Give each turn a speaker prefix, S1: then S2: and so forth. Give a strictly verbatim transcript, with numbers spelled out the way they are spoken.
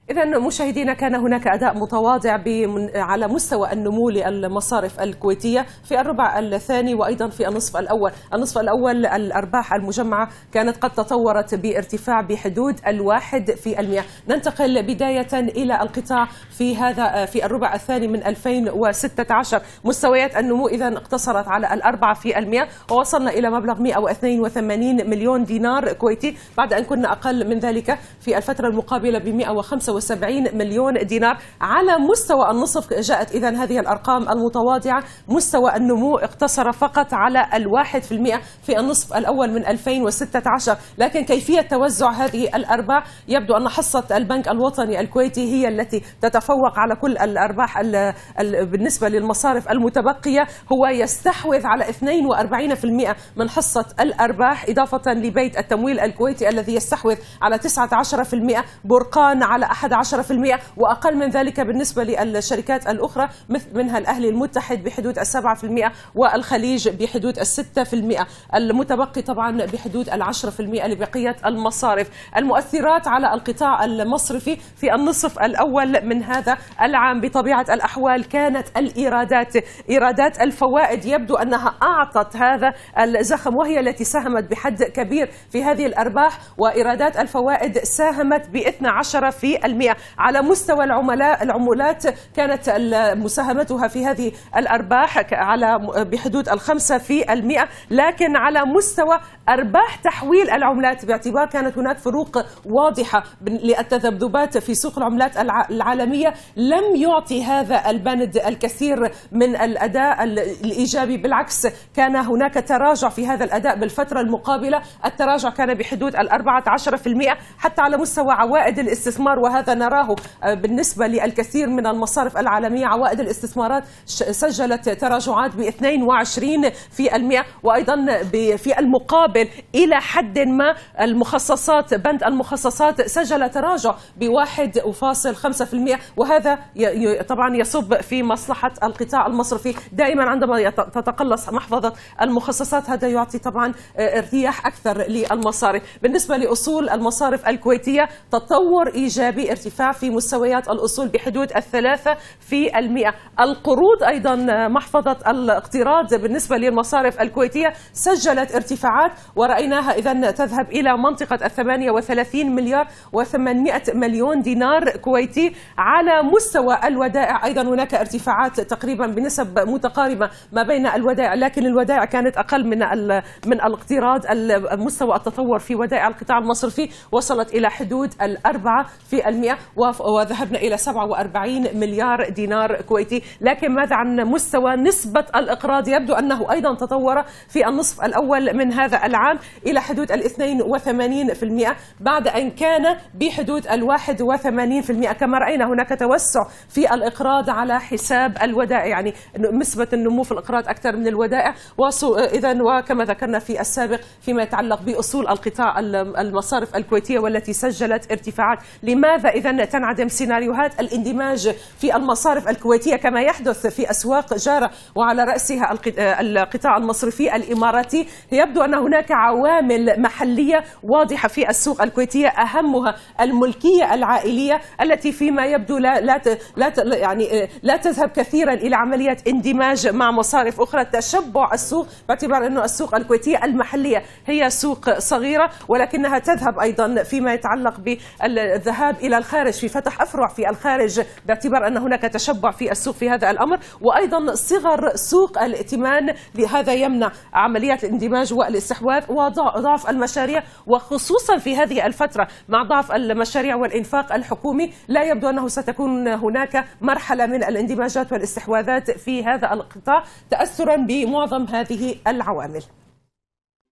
S1: إذا مشاهدينا، كان هناك أداء متواضع على مستوى النمو للمصارف الكويتية في الربع الثاني وأيضا في النصف الأول. النصف الأول الأرباح المجمعة كانت قد تطورت بارتفاع بحدود الواحد في المئة. ننتقل بداية إلى القطاع في هذا في الربع الثاني من ألفين وستة عشر. مستويات النمو إذا اقتصرت على الأربعة في المئة، ووصلنا إلى مبلغ مئة واثنين وثمانين مليون دينار كويتي، بعد أن كنا أقل من ذلك في الفترة المقابلة ب مئة وخمسة وسبعين مليون دينار. على مستوى النصف جاءت إذن هذه الأرقام المتواضعة. مستوى النمو اقتصر فقط على الواحد في المئة في النصف الأول من ألفين وستة عشر، لكن كيفية توزع هذه الأرباح يبدو أن حصة البنك الوطني الكويتي هي التي تتفوق على كل الأرباح. بالنسبة للمصارف المتبقية هو يستحوذ على اثنين وأربعين بالمئة من حصة الأرباح، إضافة لبيت التمويل الكويتي الذي يستحوذ على تسعة عشر بالمئة، برقان على أحد عشر بالمئة، وأقل من ذلك بالنسبة للشركات الأخرى مثل منها الأهلي المتحد بحدود السبعة بالمئة والخليج بحدود الستة بالمئة. المتبقي طبعا بحدود العشرة بالمئة لبقية المصارف. المؤثرات على القطاع المصرفي في النصف الأول من هذا العام بطبيعة الأحوال كانت الإيرادات. إيرادات الفوائد يبدو أنها أعطت هذا الزخم، وهي التي ساهمت بحد كبير في هذه الأرباح، وإيرادات الفوائد ساهمت ب اثني عشر في المئة. على مستوى العملاء العمولات كانت مساهمتها في هذه الأرباح على بحدود الخمسة في المئة، لكن على مستوى أرباح تحويل العملات باعتبار كانت هناك فروق واضحة للتذبذبات في سوق العملات العالمية لم يعطي هذا البند الكثير من الأداء الإيجابي، بالعكس كان هناك تراجع في هذا الأداء بالفترة المقابلة. التراجع كان بحدود الأربعة عشر بالمئة حتى على مستوى عوائد الاستثمار، وهذا نراه بالنسبة للكثير من المصارف العالمية. عوائد الاستثمارات سجلت تراجعات ب اثنين وعشرين بالمئة، وأيضا في المقابل إلى حد ما المخصصات بند المخصصات سجل تراجع ب واحد فاصلة خمسة بالمئة، وهذا طبعا يصب في مصلحة القطاع المصرفي. دائما عندما تتقلص محفظة المخصصات هذا يعطي طبعا ارتياح أكثر للمصارف. بالنسبة لأصول المصارف الكويتية تطور إيجابي، ارتفاع في مستويات الأصول بحدود الثلاثة في المئة. القروض أيضا محفظة الاقتراض بالنسبة للمصارف الكويتية سجلت ارتفاعات، ورأيناها إذن تذهب إلى منطقة الثمانية وثلاثين مليار وثمانمئة مليون دينار كويتي. على مستوى الودائع أيضا هناك ارتفاعات تقريبا بنسب متقاربة ما بين الودائع، لكن الودائع كانت أقل من من الاقتراض. مستوى التطور في ودائع القطاع المصرفي وصلت إلى حدود الأربعة في المئة، وذهبنا إلى سبعة وأربعين مليار دينار كويتي. لكن ماذا عن مستوى نسبة الإقراض؟ يبدو أنه أيضا تطور في النصف الأول من هذا العام إلى حدود الاثنين وثمانين بالمئة بعد أن كان بحدود الواحد وثمانين بالمئة. كما رأينا هناك توسع في الإقراض على حساب الودائع، يعني نسبة النمو في الإقراض أكثر من الودائع. إذن وكما ذكرنا في السابق فيما يتعلق بأصول القطاع المصارف الكويتية والتي سجلت ارتفاعات. لماذا إذن تنعدم سيناريوهات الاندماج في المصارف الكويتية كما يحدث في أسواق جارة وعلى رأسها القطاع المصرفي الإماراتي؟ يبدو أن هناك عوامل محلية واضحة في السوق الكويتية، أهمها الملكية العائلية التي فيما يبدو لا لا لا يعني لا تذهب كثيرا إلى عملية اندماج مع مصارف أخرى. تشبع السوق باعتبار أن السوق الكويتية المحلية هي سوق صغيرة، ولكنها تذهب أيضا فيما يتعلق بالذهاب إلى الخارج في فتح أفرع في الخارج باعتبار أن هناك تشبع في السوق في هذا الأمر، وأيضا صغر سوق الائتمان، لهذا يمنع عمليات الاندماج والاستحواذ وضعف المشاريع، وخصوصا في هذه الفترة مع ضعف المشاريع والإنفاق الحكومي لا يبدو أنه ستكون هناك مرحلة من الاندماجات والاستحواذات في هذا القطاع تأثرا بمعظم هذه العوامل.